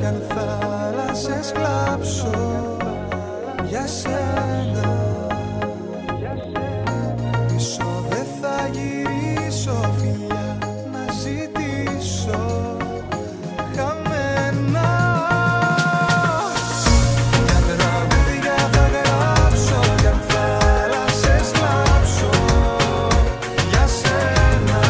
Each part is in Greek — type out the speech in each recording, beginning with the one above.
αν θάλασσες κλάψω για σένα. Πίσω δεν θα γυρίσω, φιλιά να ζητήσω χαμένα. Μια τραγούδια θα γράψω κι αν θάλασσες κλάψω για σένα.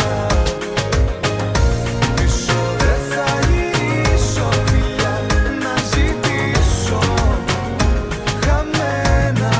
Πίσω δεν θα γυρίσω, φιλιά να ζητήσω χαμένα.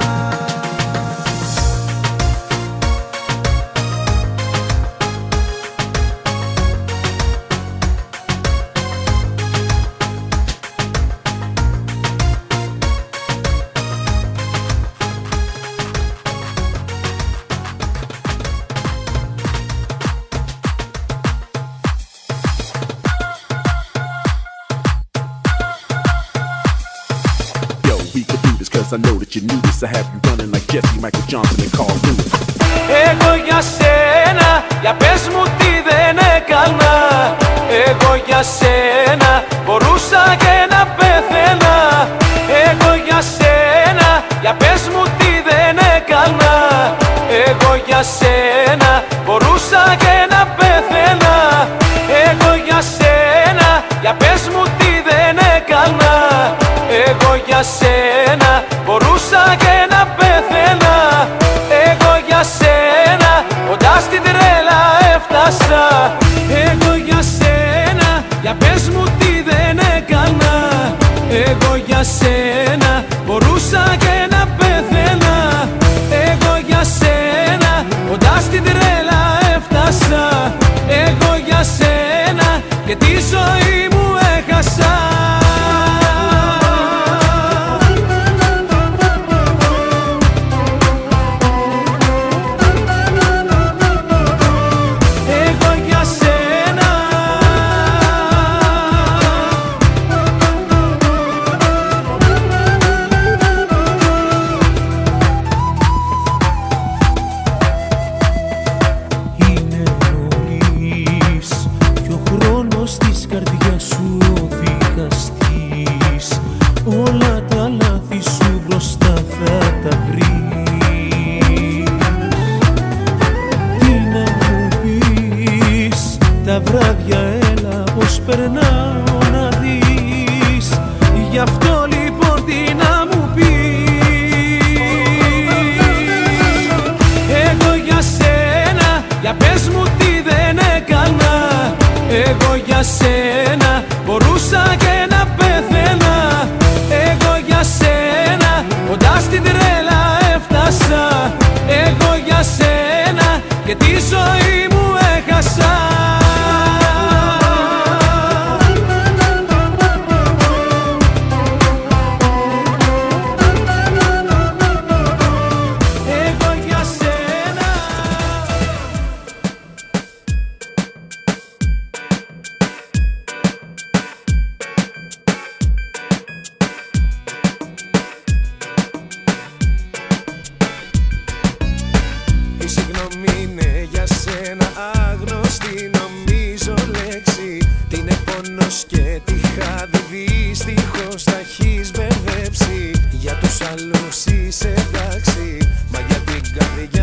Yo, we could do this cause I know that you need this. I have you running like Jesse, Michael Johnson and Carl Lewis. Εγώ για σένα, για πες μου τι δεν έκανα. Εγώ για σένα, μπορούσα και να πεθαίνα. Εγώ για σένα, για πες μου τι δεν έκανα. Εγώ για σένα, μπορούσα και να πεθαίνα. Εγώ για σένα, για πες μου τι δεν έκανα. Εγώ για σένα, μπορούσα και να πεθαίνα. Εγώ για σένα, κοντά στην τρέλα έφτασα. Εγώ για σένα, για πες μου τι δεν έκανα. Εγώ για σένα, μπορούσα και να πεθαίνα. Εγώ για σένα, κοντά στην τρέλα έφτασα. Εγώ για σένα και τη ζωή μου έχασα. Εγώ για σένα. Είναι νωρίς κι ο χρόνος της καρδιάς σου ο δικαστής. Όλα τα λάθη σου μπροστά θα τα βρεις. Τι να μου πεις, τα βράδια έλα πως περνάω να δεις. Γι' αυτό λοιπόν τι να μου πεις. Εγώ για σένα, για πες μου τι δεν έκανα. Εγώ για σένα, μπορούσα και να πεθαίνα. Εγώ για σένα, κοντά στην τρέλα έφτασα. Εγώ για σένα και τη ζωή μου έχασα. Εγώ για σένα. Η συγγνώμη είναι για σένα άγνωστη νομίζω λέξη. Τι είναι πόνος και τι χάδι δυστυχώς τα έχεις μπερδέψει. Για τους άλλους είσαι εντάξει, μα για την καρδιά